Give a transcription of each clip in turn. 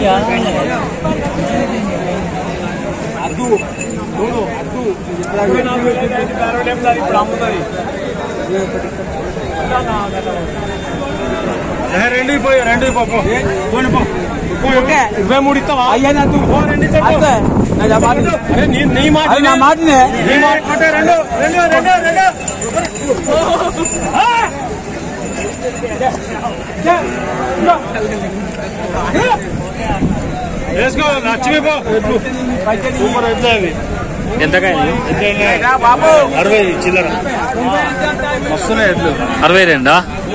రెండు ఇరవై మూడు ఇస్తావా అయ్యా నీ మాట నా మాటనే రెండు వేసుకో నచ్చిపో సూపర్ ఎట్లా అవి బాబు 60 చిల్లర వస్తున్నాయి ఎట్లు 62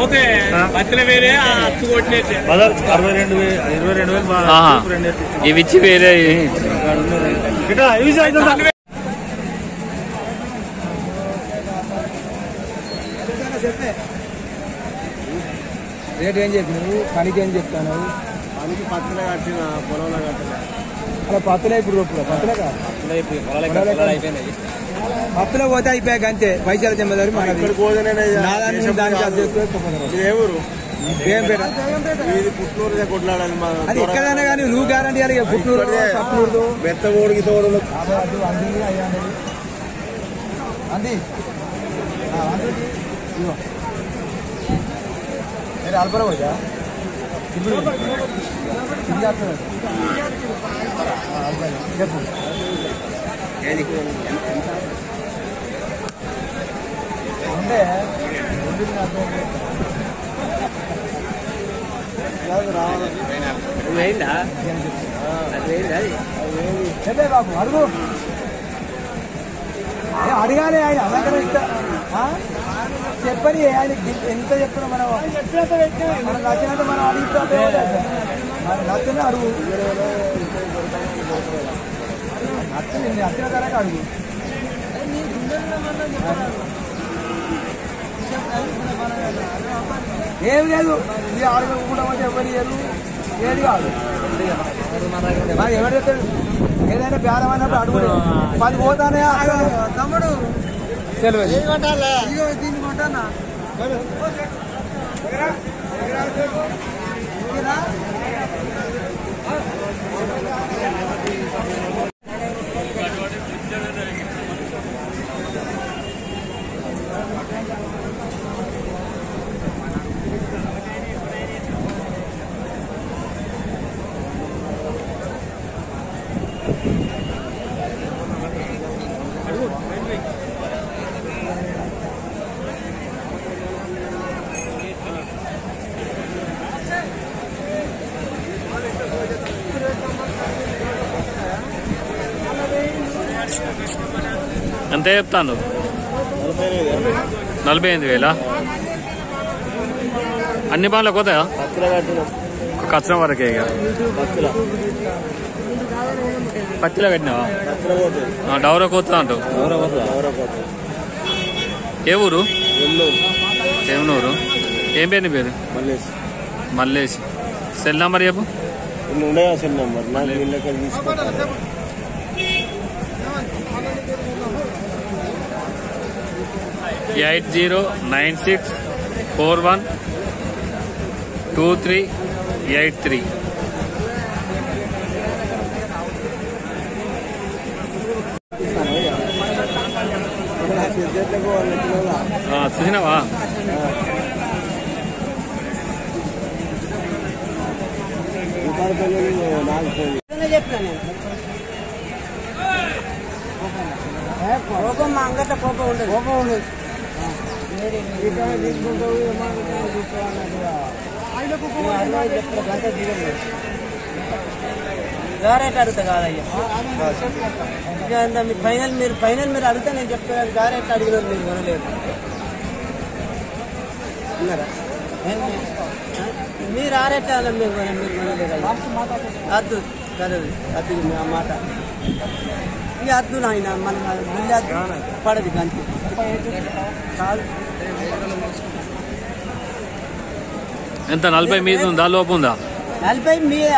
62,000 ఇవి ఇచ్చి వేరే రేట్ ఏం చెప్పినావు పనికి ఏం చెప్తాను పనికి పచ్చలే కట్టిన పొలంలో కట్టిన అలా పత్తులే ఇప్పుడు పత్తులో పోతే అయిపోయాక అంతే పైసలు చెమ్మదారు ఎవరు పుట్నూరు కొట్లాడాలి అది ఎక్కడైనా కానీ నువ్వు గ్యారంటీ ఇవ్వాలి పుట్నూరు పుట్నూరు మెత్తగోడికి తోడు అంది అల్పర పోయా ఇప్పుడు చెప్పు అంటే బాబు అడుగు అడగాలి ఆయన అలాగే ఇస్తా చెప్పని ఆయన ఎంత చెప్పినా మనం నచ్చినంత మనం అడుగుతా మన నచ్చిన అడుగు నచ్చిన ధరగా అడుగు ఏం లేదు ఇది అడగకుండా ఎవరు లేదు ఏది కాదు ఎవరు చెప్తాడు ఏదైనా బేరం అన్నప్పుడు అడుగు 10 పోతానే తమ్ముడు తెలియదు దీన్ని కొంటానా ఎంత చెప్తాను 48,000 అన్ని బాగా పోతాయా కచ్చరం వరకే ఇక పత్తిలో కట్టినావా డౌరా కోతా అంటావు ఏ ఊరు ఏమనూరు ఏం పేరు నీ పేరు మల్లేష్ సెల్ నెంబర్ చెప్పు 8096412383 చూసినావా కోపం మా అంగట కోపం ఉండదు గారేట్ అడుగుతా కాదయ్యా మీ ఫైనల్ మీరు అడిగితే నేను చెప్తాను గారేట్ అడిగినారు మీరు కొనలేదు ఉన్నారా మీరు ఆరేట్ మీరు కొనలేదు అద్దు కదదు అద్దు ఆ మాట ఇక అద్దు నాయన మన బిల్లు అద్దు పడదు గంతి కాదు ఎంత 40 మీద ఉందా లోపు ఉందా 40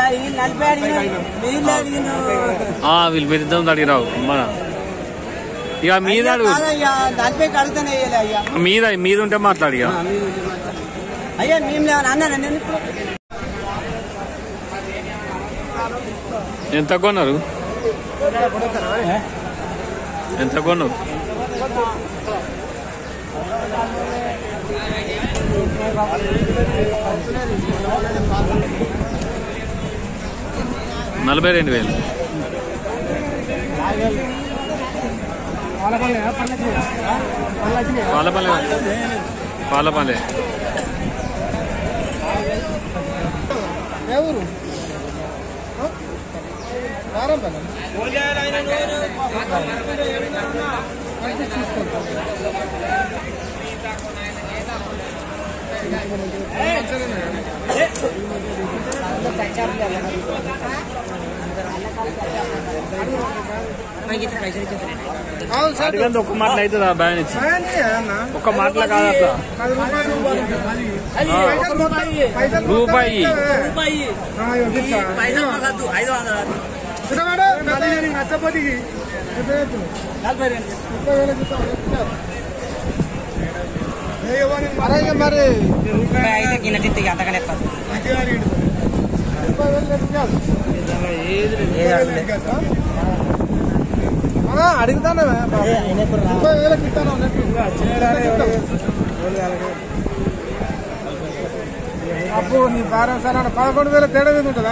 వీళ్ళు పెద్ద అడిగిరావు మన ఇక మీద 40 అడుగుతానే అయ్యా మీద ఉంటే మాట్లాడి అయ్యా మేము అన్నాను నేను ఎంత కొన్నారు? ఎంత కొన్నావు? 42,000. పాలపల్లె ఒక్క మాటలు అవుతుందా? భయం ఇచ్చి ఒక్క మాటలు కాదు అట్లా రూపాయి అడుగుతాను అప్పు నీ భారం సార్ 11,000 తేడా మీద ఉంటుందా?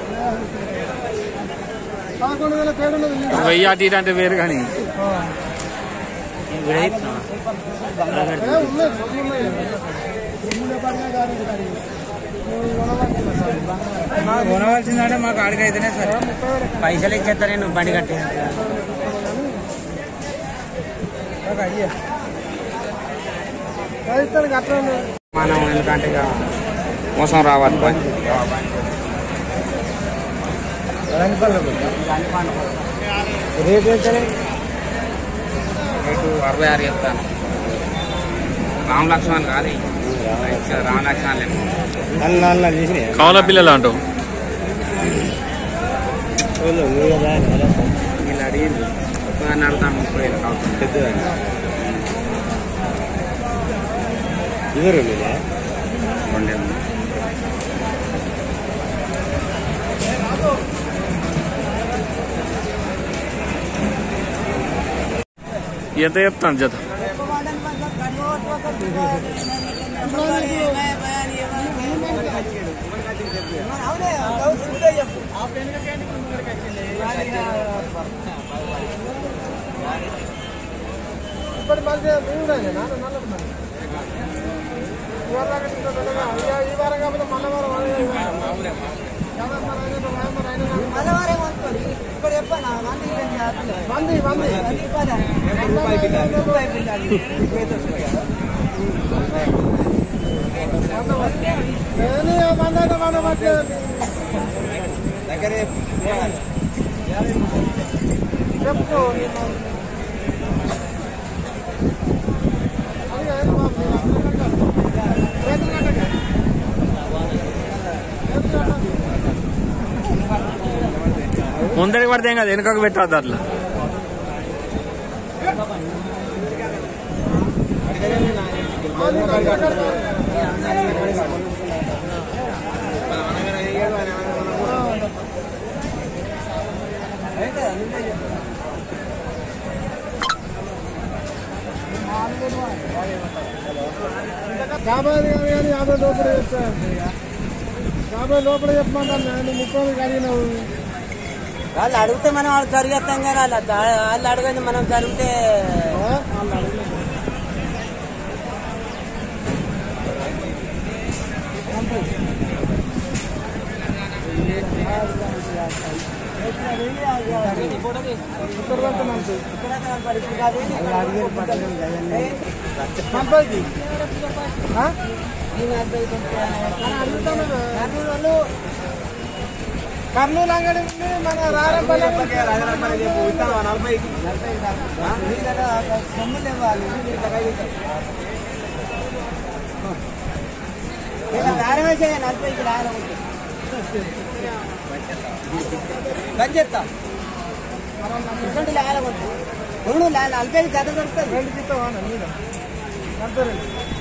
11,000 తేడా ఉన్నది. 1000 అటు ఇటు అంటే వేరు కానీ కొనవలసిందంటే మాకు ఆడికైతేనే సరే. పైసలు ఇచ్చేస్తా నేను బండి కట్టి. మనం ఎందుకంటే ఇక మోసం రావాలి. రేటు రేటు 66 చెప్తాను. రామలక్ష్మణ్ కాదు, రామలక్ష్మణ్ కావాల పిల్లలు అంటావు. వీళ్ళు అడిగింది అడుగుతాను 30,000 కావాలి. పెద్దదాన్ని ఇవరు 2 ఎంత చెప్తాను జత? ముందరికి పడితే ఏం కాదు, వెనుకకు పెట్టద్దు అట్లా. లోపల చెప్పమంటాను. 30 కలిగినావు. వాళ్ళు అడిగితే మనం వాళ్ళు జరిగేస్తాం కానీ వాళ్ళు అడగండి మనం జరిగితే కర్నూలు అంగడి ఉంది, మన రారంపల్లి సొమ్ములు ఇవ్వాలి. రారం వేసే 40కి రారం చెప్తా 2 40 జత దొరుకుతుంది. 2 జీతం 40.